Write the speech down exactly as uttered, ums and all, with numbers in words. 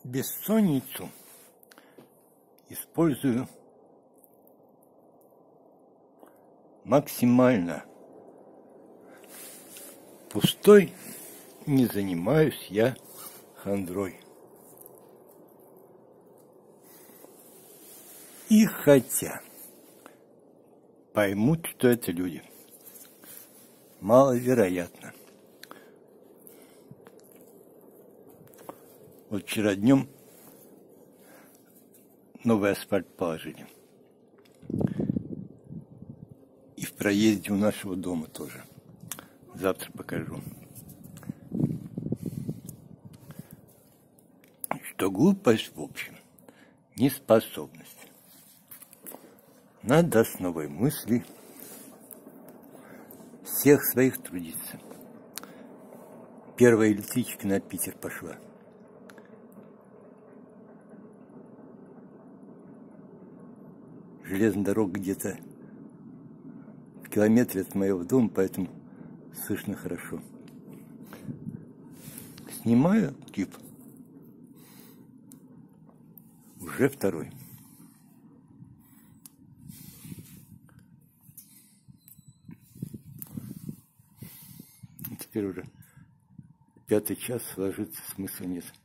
бессонницу использую максимально. Пустой не занимаюсь я хандрой. И хотя поймут, что это люди, маловероятно. Вот вчера днем новый асфальт положили. И в проезде у нашего дома тоже. Завтра покажу. Что глупость, в общем, неспособность. Надо с новой мысли всех своих трудиться. Первая электричка на Питер пошла. Железная дорога где-то в километре от моего дома, поэтому слышно хорошо. Снимаю тип. Уже второй. Теперь уже пятый час, ложиться смысла нет.